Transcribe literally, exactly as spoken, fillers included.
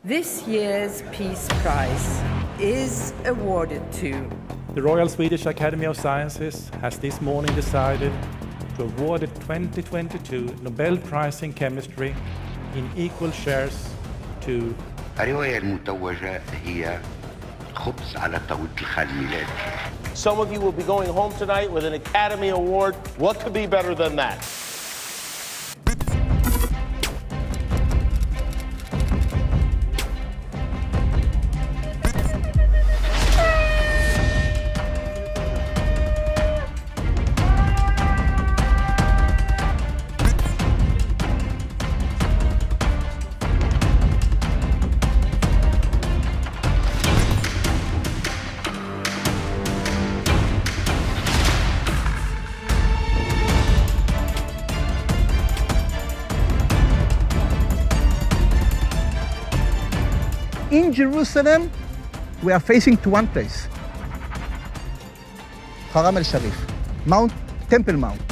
This year's Peace Prize is awarded to the Royal Swedish Academy of Sciences has this morning decided to award the twenty twenty-two Nobel Prize in Chemistry in equal shares to الرواية المتوجة هي خبز على طاولة الخال ميلاد. Some of you will be going home tonight with an Academy Award. What could be better than that? In Jerusalem, we are facing to one place, Haram el-Sharif, Mount Temple Mount.